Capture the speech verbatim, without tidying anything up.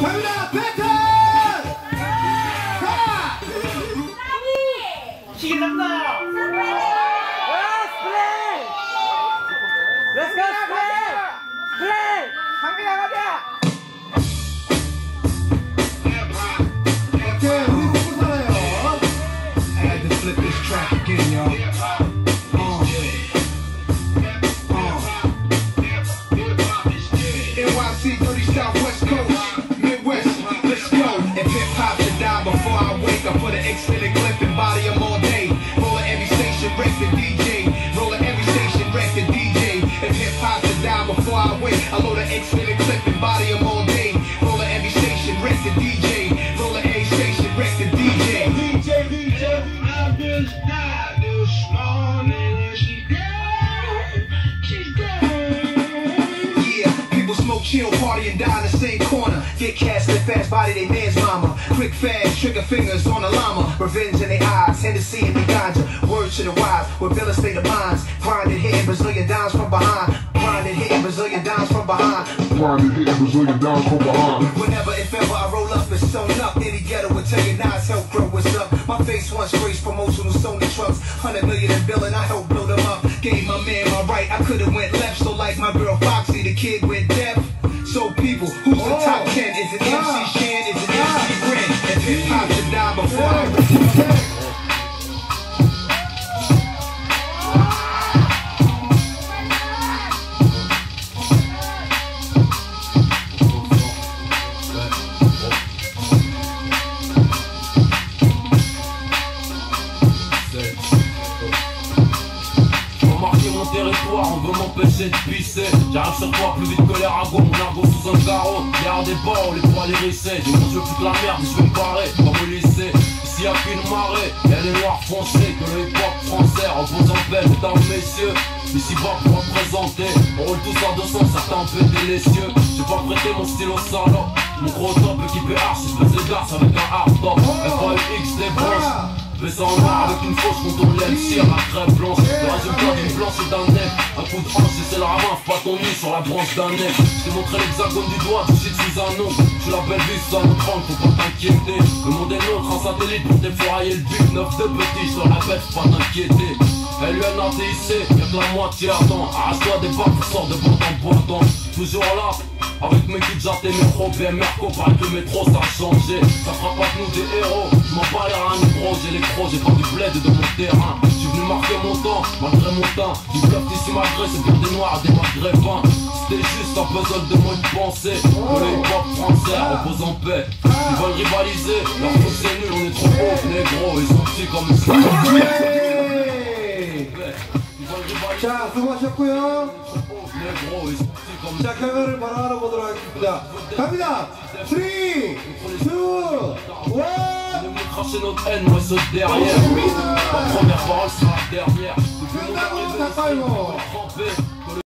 갑니다. 배틀. 가. 시계 잡다. Let's go, split! Split! 한개 나가자! 오케이, 우리 먹고 살아요. I had to flip this track again, y'all. Uh. Uh. N Y C, dirty Southwest Coast, Midwest, let's go. If hip hop should die before I wake, I put an extended clip and body him all day. Roller every station, wreck the D J. Roller every station, wreck the D J. If hip hop should die before I wake, I load an extended clip and body him all day. Roller every station, wreck the D J. Roller every station, wreck the D J. D J, D J. I just died this morning and she's dead. She's dead. Yeah, people smoke, chill, party, and die in the same corner. Get cast in fast body, they man's mama. Quick, fast, trigger fingers on the llama. Revenge in their eyes, Hennessy and the ganja. Words to the wise, with villain state of minds. Grinded, hitting Brazilian dimes from behind. Grinded, hitting Brazilian dimes from behind. Grinded, hitting Brazilian dimes from behind. Whenever, if ever I roll up, it's sewn up. Any ghetto will tell you Nas help grow what's up. My face once graced promotional Sony trucks. Hundred million in billing, I helped build them up. Gave my man my right, I could've went left. So like my girl Foxy, the kid went deaf. So people, who's the top ten? Is it M C Shan? Is it M C Ren? If hip hop should die before I reach. Territoire, on veut m'empêcher de pisser. J'arrive sur toi plus vite que les ragots. Mon argot sous un carreau. Derrière des bords, les poils hérissés. Du coup je veux plus la merde, je vais me barrer comme au lycée. Ici y'a qu'une marée, elle est noire foncée. Que le hip-hop français repose en paix, mesdames, messieurs. Ici bas pour représenter. On roule tous en deux cents, certains péter les cieux. J'ai pas prêté mon stylo solo. Mon gros top équipé arch, je fais des garces avec un hard top. F A U X des bronzes. Baissant en noir avec une fausse contre l'M C à la crêpe blanche. Le résultat d'une blanche et d'un nez. Un coup de hanche et c'est le ravin, pas ton nid sur la branche d'un nez. Je t'ai montré l'hexagone du doigt, du shit sous un nom. Je la belle vie sous un autre angle, faut pas t'inquiéter. Le monde est nôtre, un satellite pour t'effourailler le but. Neuf de petits, je te la répète, faut pas t'inquiéter. L U N A T I C, y'a que la moitié ardent. Arrache-toi des barres pour sortir de bord en boitant. Toujours là, avec mes kids j'attends mes pro, B M R, copain que le métro ça a changé. Ça fera pas que nous des héros, je m'en bats les reins, gros, j'ai les crocs, j'ai pas du bled de mon terrain. J'suis venu marquer mon temps, malgré mon teint. Du bluff ici malgré, c'est pour des noirs, des maghrébins. C'était juste un puzzle de mots de pensée. Que le hip-hop français repose en paix. Ils veulent rivaliser, leur faute c'est nul, on est trop beaux, les gros, ils sont petits comme une slave. 자, 수고하셨고요. 자, 결과를 바로 알아보도록 하겠습니다. 갑니다. 삼, 이, 일. Cracher notre haine, moi saute derrière. Ma première parole sera la dernière. Depuis mon arrivée, je suis trempé.